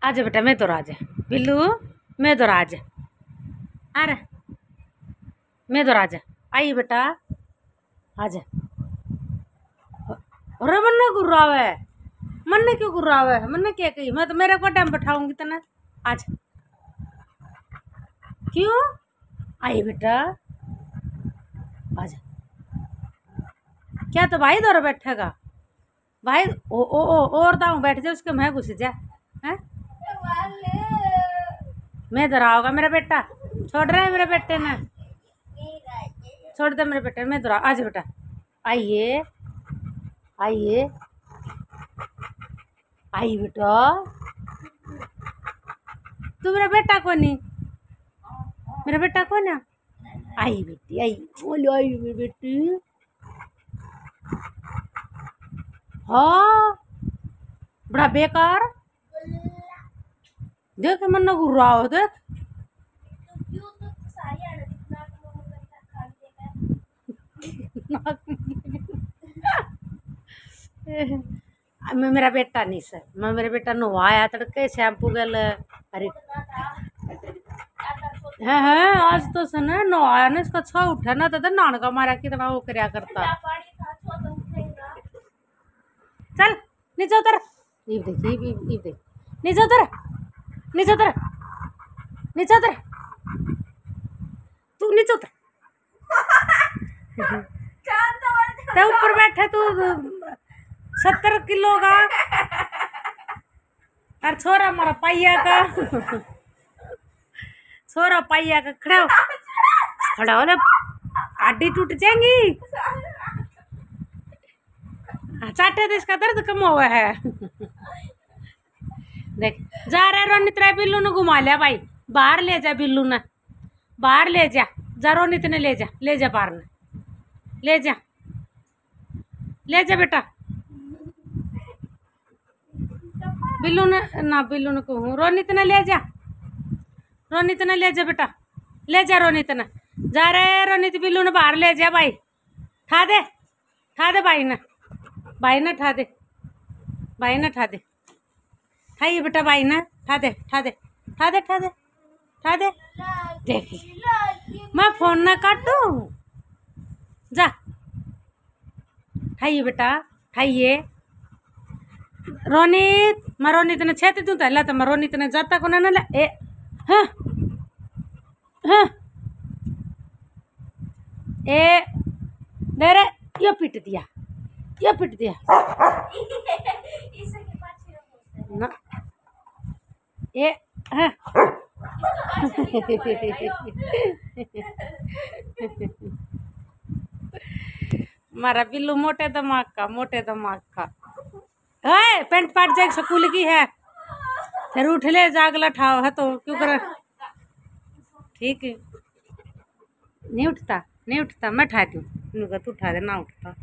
आजा बेटा मैं तो राजा बिल्लू मैं तो राजा अरे मैं तो राजा आई बेटा आजा। अरे मन्ने गुर्राव है मन्ने क्यों गुर्राव है मन्ने क्या कही मैं तो मेरे को टाइम बैठाऊंगी तना आजा क्यों आई बेटा आजा। क्या तो भाई दौरा बैठेगा भाई ओ और दाऊ बैठ जा उसके मैं घुस जा है मैं दौराऊंगा मेरा बेटा छोड़ रहा है मेरे बेटे ने छोड़ दे मेरे बेटे मैं दौरा आज बेटा आइए आइए आई बेटा तू मेरा बेटा कौन नहीं मेरा बेटा कौन है आई बेटी आई बोलो आई मेरी बेटी हाँ बड़ा बेकार देख मन न गुर्रा हो देख मेरा बेटा नहीं सर मैं मेरा बेटा नहाया तड़के शैम्पू गल अरे है आज तो सुना नहाया ना इसका अच्छा उठा ना तो नानका मारा कितना वो करया करता चल नीचे उतर ईब देख ईब देख नीचे उतर नीचे उतर नीचे उतर तू नीचे उतर तो ऊपर बैठे तू 70 किलो का और छोरा हमारा पाइया का छोरा पाइया का खड़ा हो ले हड्डी टूट जाएंगी चाटे तो इसका दर्द कम हुआ है देख जा रहे रोनित रे बिल्लू ने घुमा लिया भाई बाहर ले जा बिल्लू ने बाहर ले जा रोनित ने ले जा बाहर ने ले जा बेटा बिल्लू ने कहूँ रोनित ने ले जा बेटा ले जा रोनित ने जा रहे रोनित बिल्लू ने बाहर ले जा भाई ठा दे भाई ने ठा दे ठाइए बेटा भाई ने ठा दे देख मैं फोन ना काटू जा ठाइए बेटा ठाइए रोनित मैं रोनित ने छेती तू तहला तो मैं रोनित ने जाता को ना ले ए हाँ हाँ ए दे रे ये पिट दिया ना ए हाँ मारा बिल्लू मोटे दिमाग का है पेंट पाट जाए स्कूल की है फिर उठ ले जागला ठाव है तो क्यों कर ठीक है नहीं उठता मैं ठा दूँ तू उठा दे ना उठता